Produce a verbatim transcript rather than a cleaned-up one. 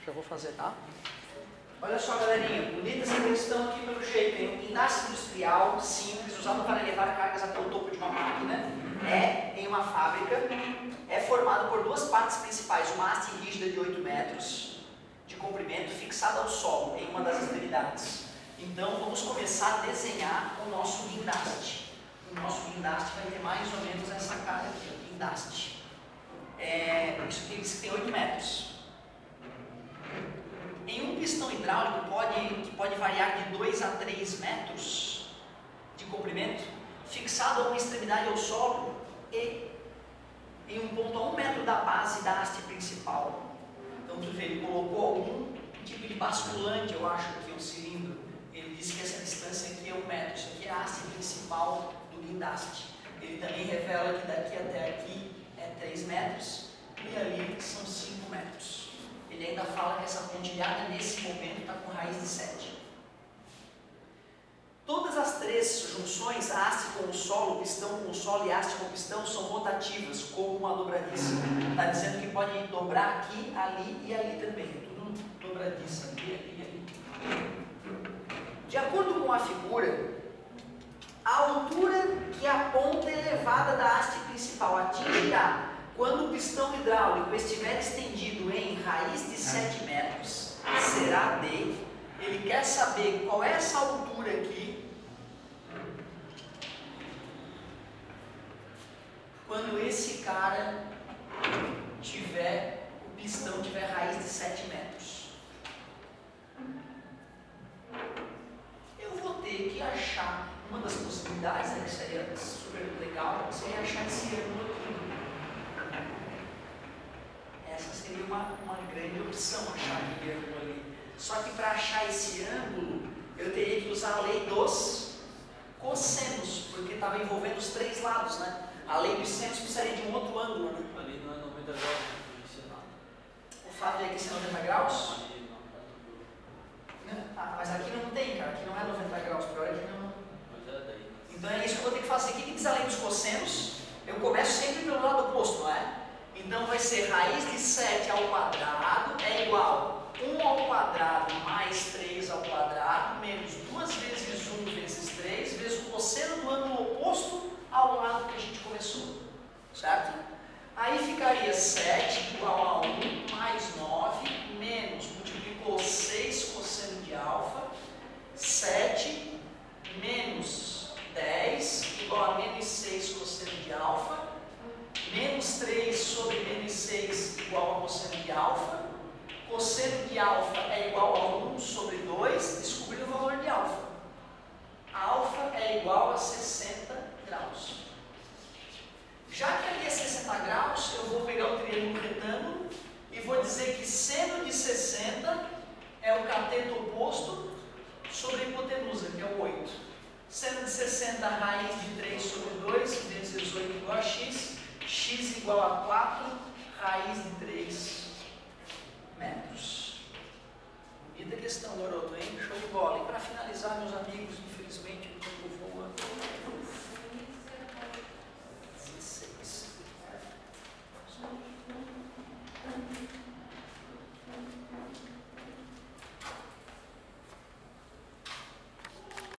já vou fazer, tá? Olha só, galerinha, bonita essa questão aqui pelo jeito. Tem um guindaste industrial simples, usado para levar cargas até o topo de uma máquina. É em uma fábrica. É formado por duas partes principais, uma haste rígida de oito metros de comprimento, fixada ao solo em uma das extremidades. Então, vamos começar a desenhar o nosso guindaste. O nosso guindaste vai ter mais ou menos essa cara aqui, o guindaste. É, isso aqui diz que tem oito metros. Em um pistão hidráulico pode, que pode variar de dois a três metros de comprimento, fixado a uma extremidade ao solo e em um ponto a um metro da base da haste principal. Então, tu vê, ele colocou algum tipo de basculante, eu acho, aqui, um cilindro. Ele disse que essa distância aqui é um metro. Isso aqui é a haste principal do guindaste. Ele também revela que daqui até aqui é três metros e ali são cinco metros. Ele ainda fala que essa pontilhada nesse momento está com raiz de sete. Todas as três junções, a haste com o solo, o pistão com o solo e a haste com o pistão, são rotativas, como uma dobradiça. Está dizendo que pode dobrar aqui, ali e ali também. Tudo dobradiça, aqui, aqui e ali. De acordo com a figura, a altura que a ponta elevada da haste principal atingirá quando o pistão hidráulico estiver estendido em raiz de sete metros, será D. Ele quer saber qual é essa altura aqui, quando esse cara tiver, o pistão tiver raiz de sete metros. Eu vou ter que achar, uma das possibilidades, né, que seria super legal, seria achar esse ângulo aqui. Essa seria uma, uma grande opção, achar aquele ângulo ali. Só que para achar esse ângulo, eu teria que usar a lei dos cossenos, porque estava envolvendo os três lados, né? A lei dos senos precisaria de um outro ângulo, né? Ali não é noventa graus, não. O fato de aqui ser noventa graus? Não. Ah, mas aqui não tem, cara. Aqui não é noventa graus, pior é que não. Mas é daí. Então é isso que eu vou ter que fazer. O que diz a lei dos cossenos? Eu começo sempre pelo lado oposto, não é? Então vai ser raiz de sete ao quadrado é igual a um ao quadrado mais três ao quadrado menos duas vezes um vezes três vezes o cosseno do ângulo oposto ao lado que a gente começou. Certo? Aí ficaria sete igual a um mais nove menos, multiplicou seis cosseno de alfa, sete menos dez igual a menos seis cosseno de alfa, menos três sobre menos seis igual a cosseno de alfa, cosseno de alfa é igual a um sobre dois, descobrir o valor de alfa. Alfa é igual a sessenta graus. Já que ali é sessenta graus, eu vou pegar o triângulo retângulo e vou dizer que seno de sessenta é o cateto oposto sobre a hipotenusa, que é o oito. Seno de sessenta, raiz de três sobre dois, vezes oito igual a x, x igual a quatro, raiz de três metros. Bonita questão, garoto, hein? Show de bola. E para finalizar, meus amigos,